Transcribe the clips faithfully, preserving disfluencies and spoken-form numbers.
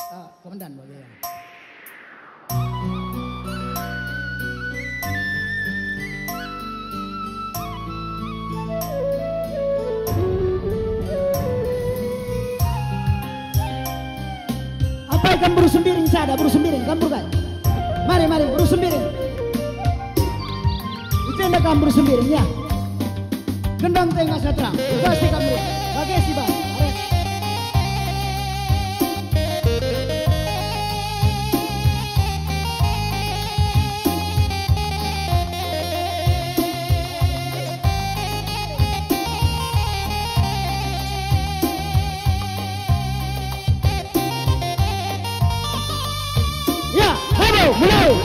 uh, komandan bagaimana? Apa ikan buru sembiring sada buru sembiring kambur kan? Mari mari buru sembiring. Itu yang dah kambur sembiring ya. Gendang tengah satra, kasih kambur, bagai si bang. Mulai.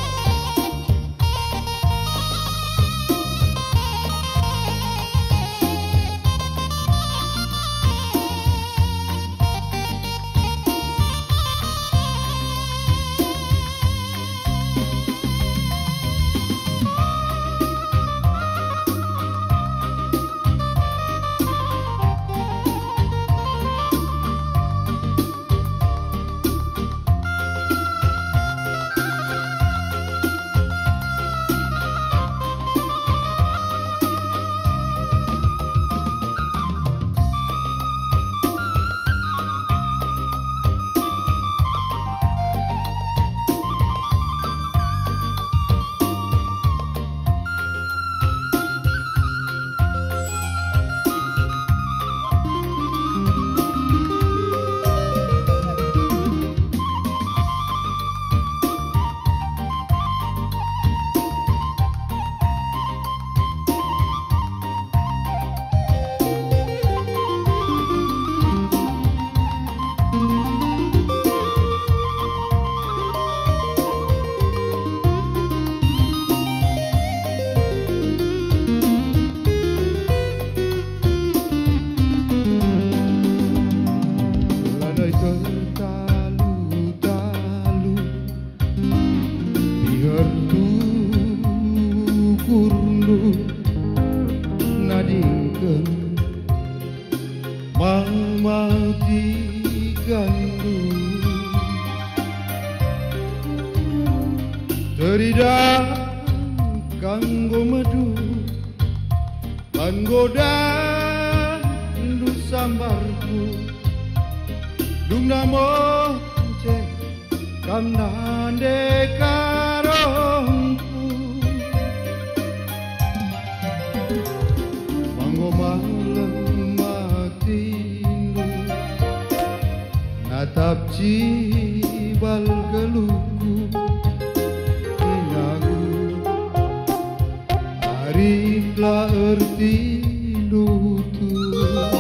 Teridak kanggo medu panggoda ndu sambarku dung namo cek kamnande karongku manggo malem matindu natap cibal geluku Marilah erti lutut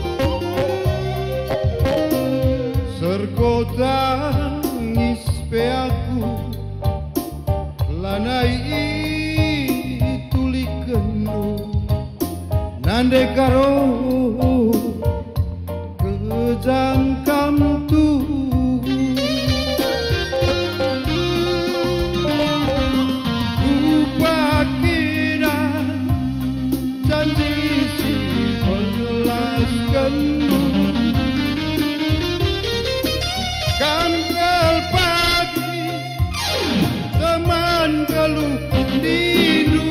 serkota ngispe aku lanai tulikenu nande karo kejangkam tu Kantel pagi teman keluh dindu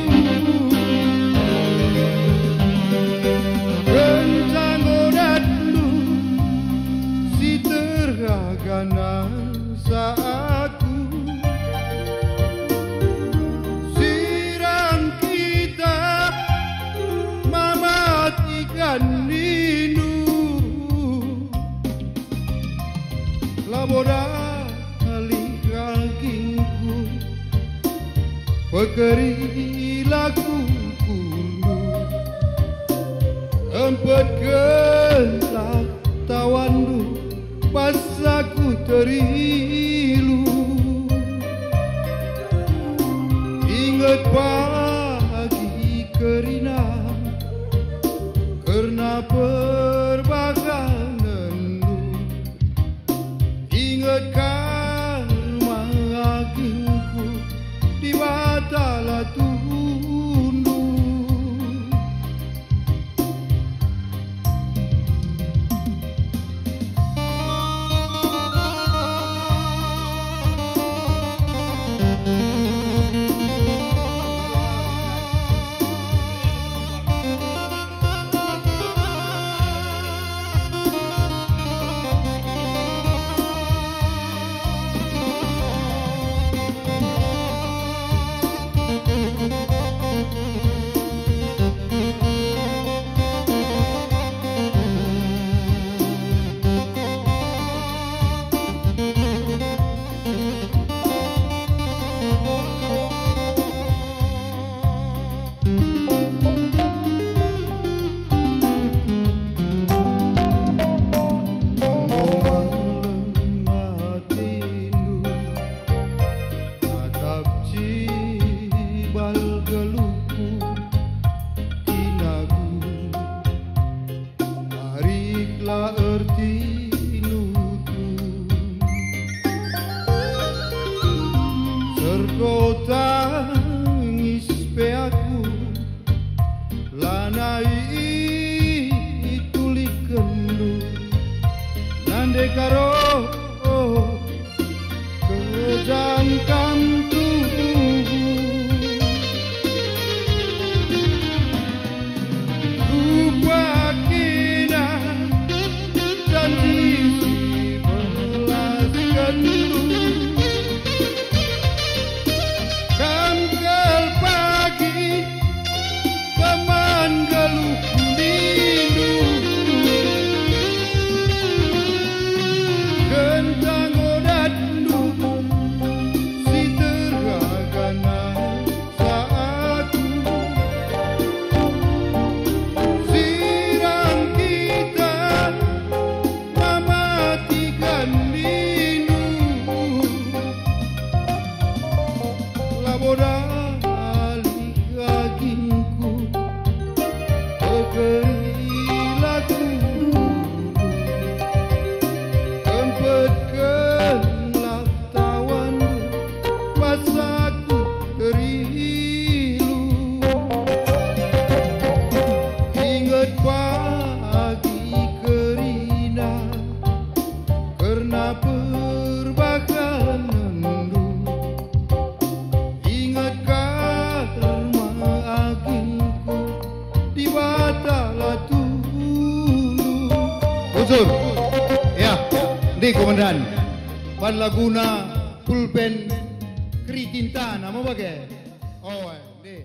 rencang odatlu si tergagana saatku sirang kita mematikan nindu laboda alikangkingku pekeri laku kulu empat kentak tawandu pas aku terilu ingat pagi kerina karena perbagangan ingatkan magingku di batala tundu kau tangis pe aku lanai tuli kendu nande karo kejangkam tubuh kupakina janji belas kendu kamkel pagi paman galuh lindu gentang odatdu si teragana saatku sirang kita mematikan lindu laboda agingku kekerilaku kempet gelap tawan pasaku terilu ingat pagi kerina karena perbakan nendu ingat karma agingku di batala tulu unsur ya di komandan pan laguna pulpen kritinta nama bagai oh di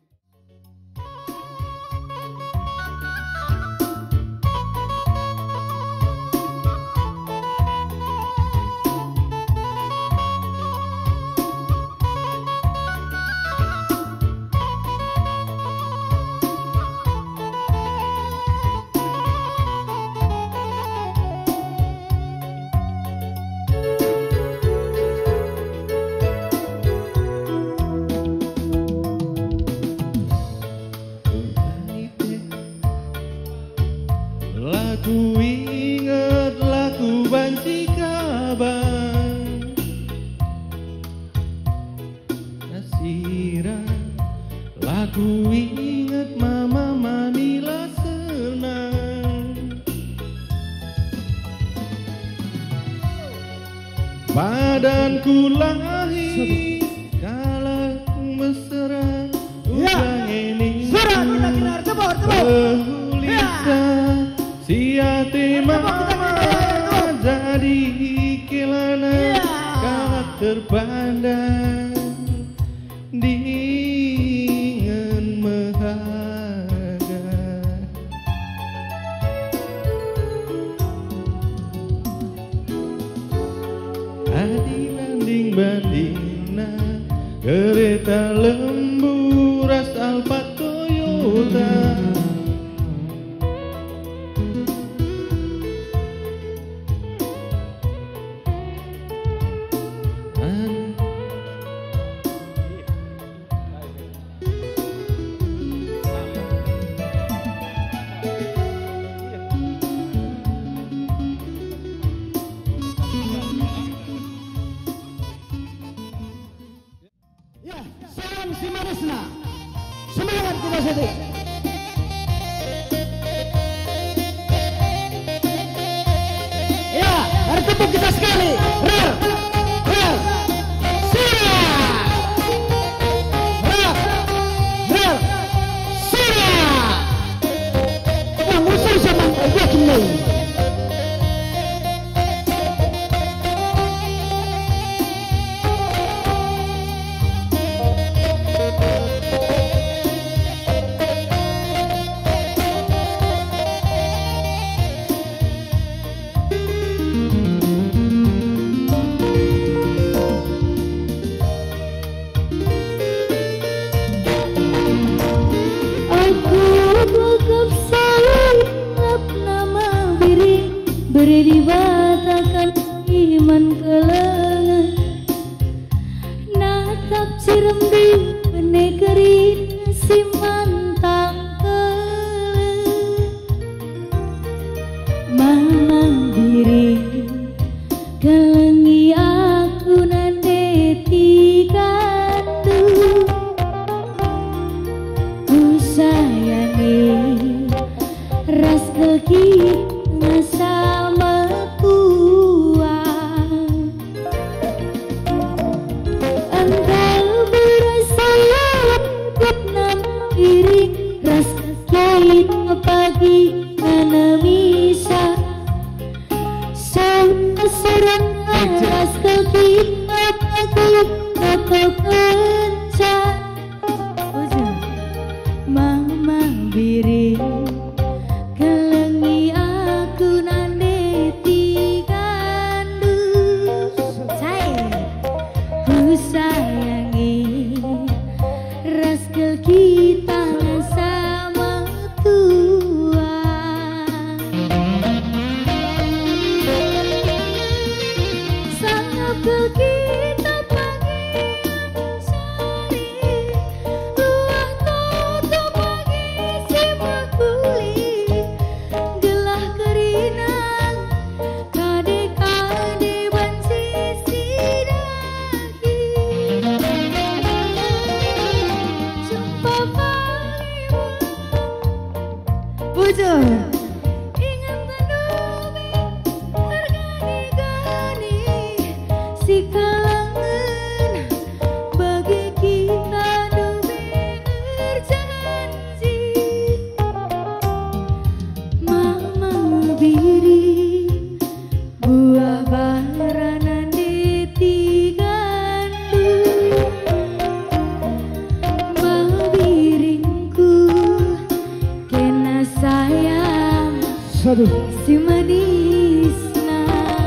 laku ingat laku banci kabar nasiran laku ingat mama manila senang badanku lahir kala mesra udah ini Surat kita kinar tebur tebur si hati mama jadi kelana kalah terpandang dengan mehaga hati nanding bandingna kereta lembu ras Alphard Toyota ya salam si manisna semangat kita sedih ya hari tepuk kita sekali rel rel siap rel rel siap yang musuh sama gue kini berdibatakan iman kelengan natap cirembi penegerin si mantang kelengan manang diri kelengi aku nande tiga Raskel kita pagi Noto kencan Mama biri kelengi aku nande tigandu Saya ku sayangi Raskel kita sama tua Raskel kita pagi sari Luah toto pagi si makuli Gelah kerinang kade-kade banci sidaki Jumpa pagi Bujur Ingat tenumi tergani-gani Si kalangan bagi kita demi berjanji Mama biri buah baranan di tigandu Mama biringku kena sayang Satu. si manisna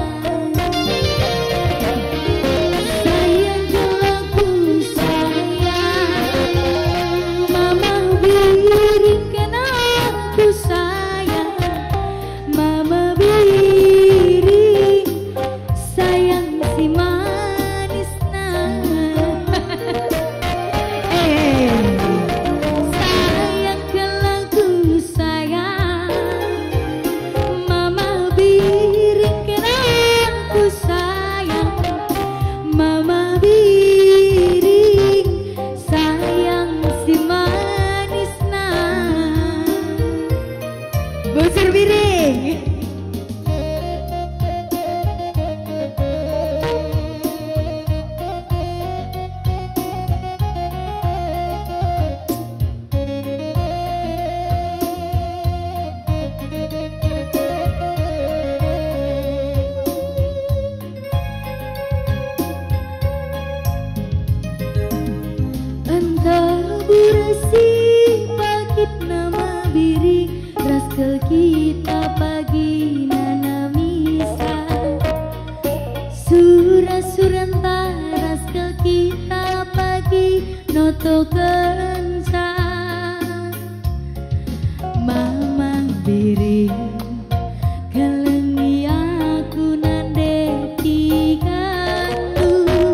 Sayang gelaku sayang Mama biring kena aku sayang Mama biring sayang si manisna Eh sayang gelaku sayang Mama biring kena aku sayang Mama biring sayang si manisna Bocor biring Entah burasi pakit nama biri Raskel kita pagi nana misa Surah-suranta raskel kita pagi Noto kencan Mama biri kelengi aku nande tigandu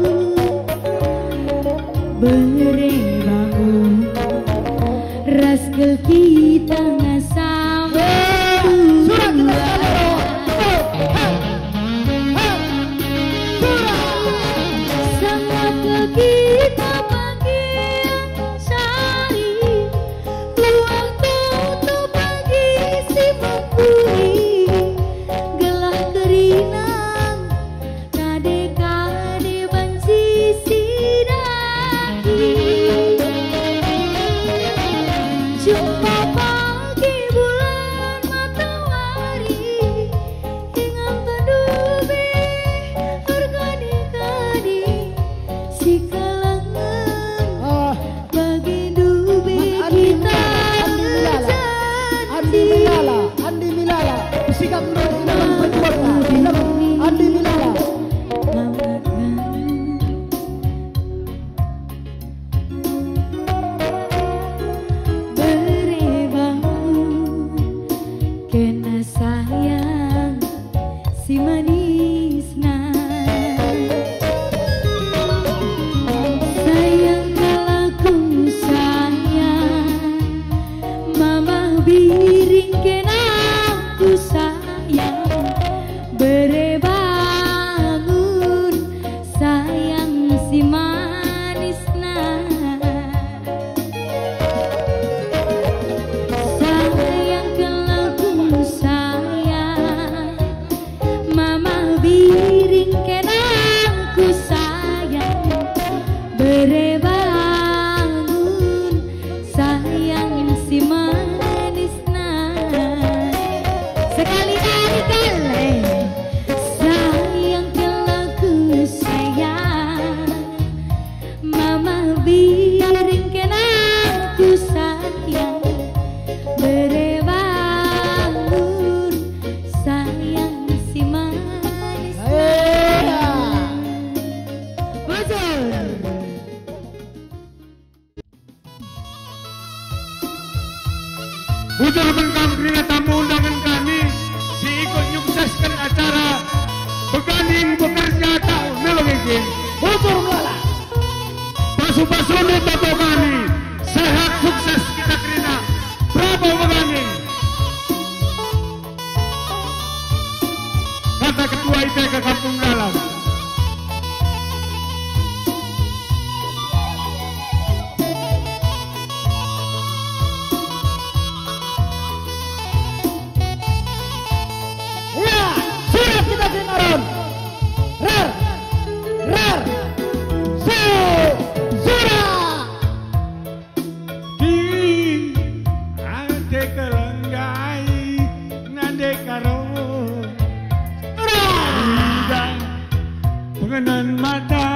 Bere bangun Raskel kita ngasam Surah kita Sama ke kita pagi yang sari Luang tutup pagi si mengkuri Gelah kerinang kade-kade banci sidaki Jumpa pagi bulan matahari Ingat tedubi bergadi-gadi Si kala yakin Bocor melala. pasu-pasu di Tabogani sehat sukses kita terima Prabowo Begani kata ketua I P K Kampung Dalam. Ya, surat kita terima Ron. Rar, rar, su, surat. Di ate kelenggai nade karo Surat. pengenan mata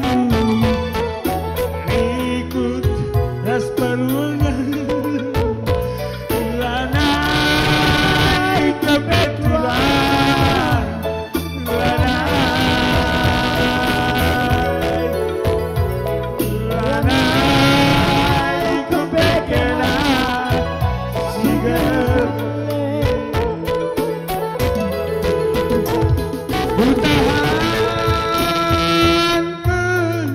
ikut ras perungan lanai kebetulan lanai lanai kebetulan sigar utahan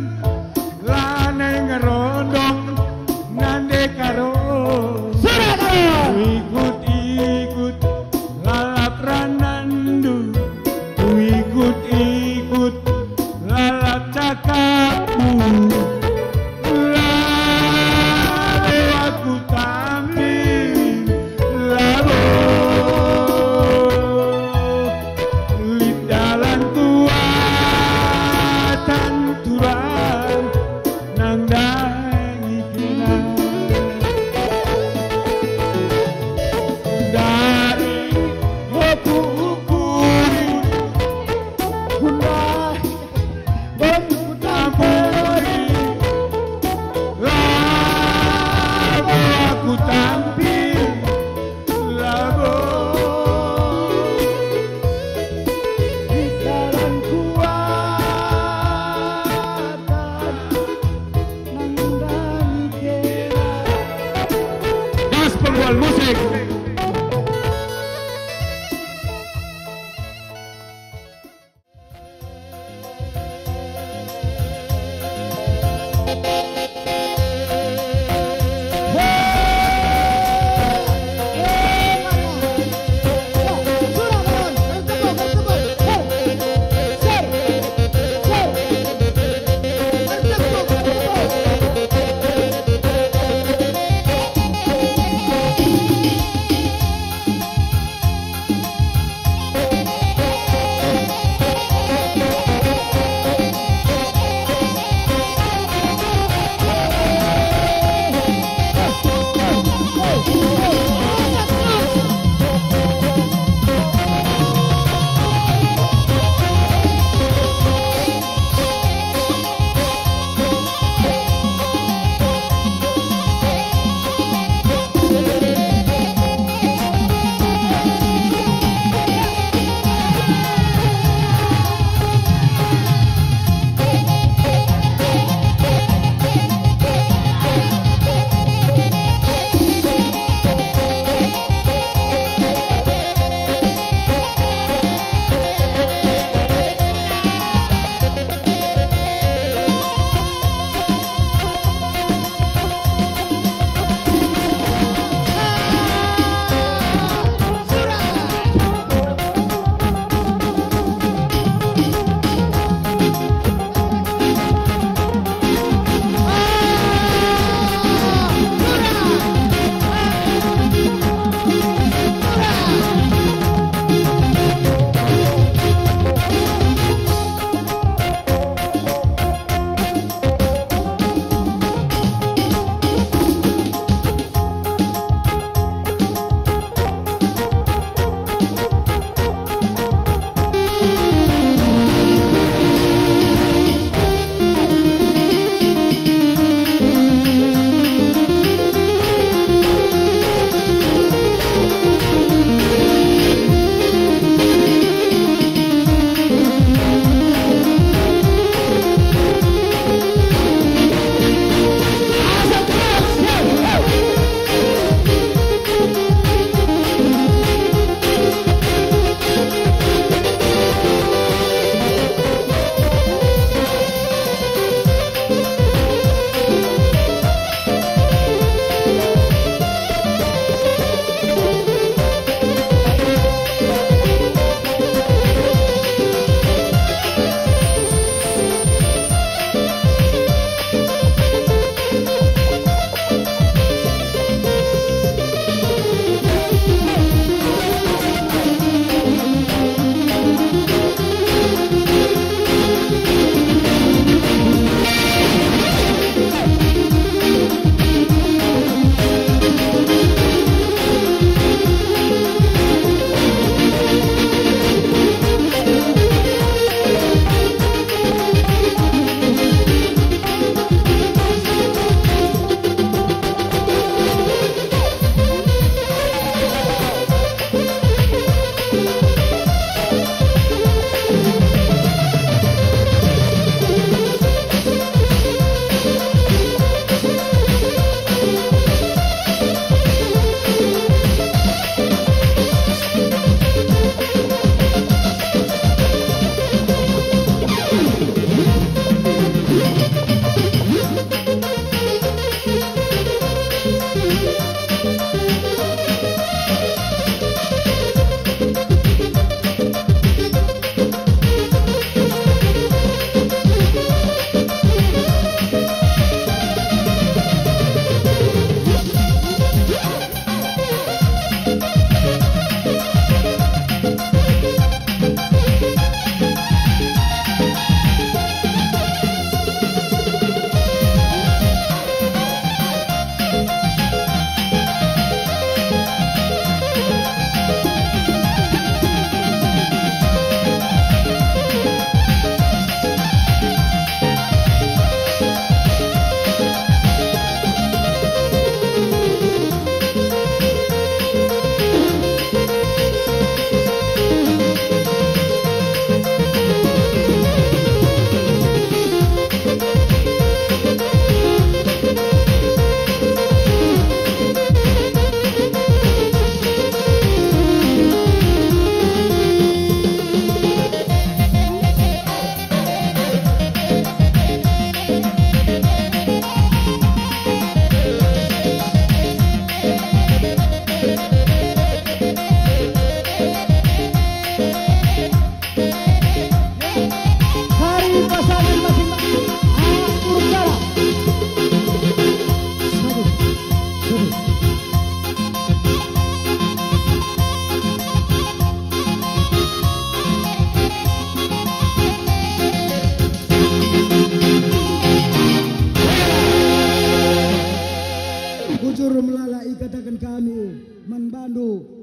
Bujur melalai katakan kami, man Bandu,